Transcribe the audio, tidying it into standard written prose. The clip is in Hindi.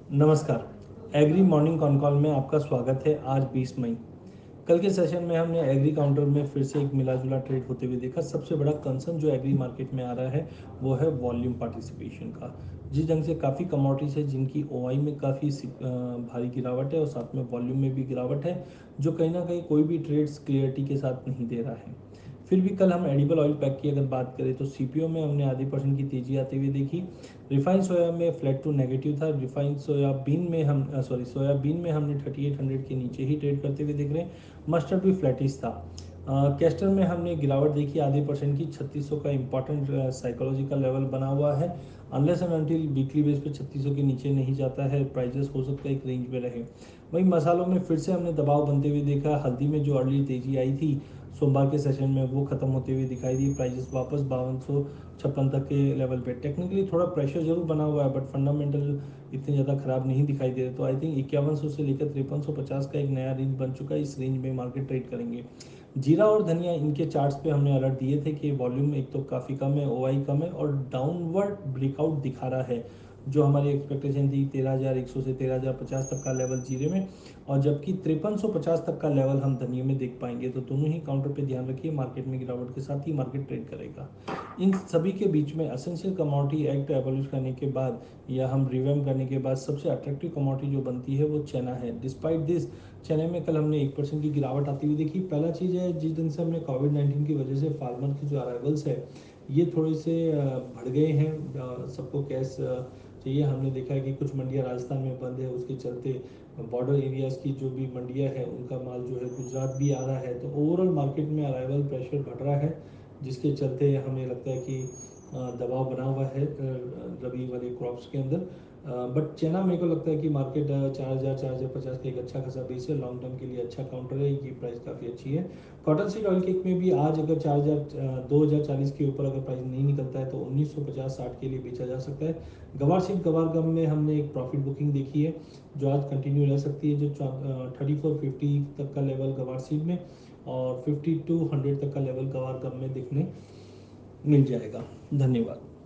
नमस्कार। एग्री मॉर्निंग कॉन कॉल में आपका स्वागत है। आज 20 मई। कल के सेशन में हमने एग्री काउंटर में फिर से एक मिला जुला ट्रेड होते हुए देखा। सबसे बड़ा कंसर्न जो एग्री मार्केट में आ रहा है वो है वॉल्यूम पार्टिसिपेशन का। जिस ढंग से काफ़ी कमोडिटीज है जिनकी ओआई में काफ़ी भारी गिरावट है और साथ में वॉल्यूम में भी गिरावट है, जो कहीं ना कहीं कोई भी ट्रेड्स क्लियरिटी के साथ नहीं दे रहा है। फिर भी कल हम एडिबल ऑयल पैक की अगर बात करें तो सीपीओ में हमने आधी परसेंट की तेजी आते हुए देखी। रिफाइंड सोया में फ्लैट टू नेगेटिव था। रिफाइंड सोयाबीन में सोयाबीन में हमने 3800 के नीचे ही ट्रेड करते हुए देख रहे हैं। मस्टर्ड भी फ्लैटिश था। कैस्टर में हमने गिरावट देखी आधे परसेंट की। 3600 का इंपॉर्टेंट साइकोलॉजिकल लेवल बना हुआ है। Unless and until weekly base पे 3600 के नीचे नहीं जाता है, प्राइजेस हो सकता है एक रेंज में रहे। वहीं मसालों में फिर से हमने दबाव बनते हुए देखा। हल्दी में जो अर्ली तेजी आई थी सोमवार के सेशन में वो खत्म होते हुए दिखाई दी। प्राइजेस वापस 5256 तक के लेवल पे। टेक्निकली थोड़ा प्रेशर जरूर बना हुआ है बट फंडामेंटल इतने ज़्यादा खराब नहीं दिखाई दे रहे। तो आई थिंक 5100 से लेकर 5350 का एक नया रेंज बन चुका है। इस रेंज में मार्केट ट्रेड करेंगे। जीरा और धनिया इनके चार्ट्स पे हमने अलर्ट दिए थे कि वॉल्यूम एक तो काफ़ी कम है, ओआई कम है और डाउनवर्ड ब्रेकआउट दिखा रहा है। जो हमारी एक्सपेक्टेशन थी 13,100 से 13,050 तक का लेवल जीरे में, और जबकि 5350 तक का लेवल हम धनिया में देख पाएंगे। तो दोनों ही काउंटर पे ध्यान रखिए। मार्केट में गिरावट के साथ ही मार्केट ट्रेड करेगा। इन सभी के बीच में असेंशियल कमोडिटी एक्ट एबॉलिश करने के बाद या हम रिवैम्प करने के बाद सबसे अट्रैक्टिव कमोडिटी जो बनती है वो चना है। डिस्पाइट दिस चने में कल हमने 1% की गिरावट आती हुई देखी। पहला चीज़ है, जिस दिन से हमने कोविड-19 की वजह से फार्मर की जो अराइवल्स है ये थोड़े से बढ़ गए हैं। सबको कैश चाहिए। हमने देखा है कि कुछ मंडियाँ राजस्थान में बंद है, उसके चलते बॉर्डर एरियाज़ की जो भी मंडियाँ हैं उनका माल जो है गुजरात भी आ रहा है। तो ओवरऑल मार्केट में अराइवल प्रेशर बढ़ रहा है, जिसके चलते हमें लगता है कि दबाव बना हुआ है रबी वाले क्रॉप्स के अंदर। बट चना मेरे को लगता है कि मार्केट 4,000 4,050 का एक अच्छा खासा बेस है। लॉन्ग टर्म के लिए अच्छा काउंटर है, ये प्राइस काफ़ी अच्छी है। कॉटन सीड ऑयल केक में भी आज अगर 4,000 2040 के ऊपर अगर प्राइस नहीं निकलता है तो 1950-60 के लिए बेचा जा सकता है। गवार सीड गवार गम में हमने एक प्रॉफिट बुकिंग देखी है जो आज कंटिन्यू रह सकती है। जो 3450 तक का लेवल गवार सीड में और 5200 तक का लेवल गवार गम में दिखने मिल जाएगा। धन्यवाद।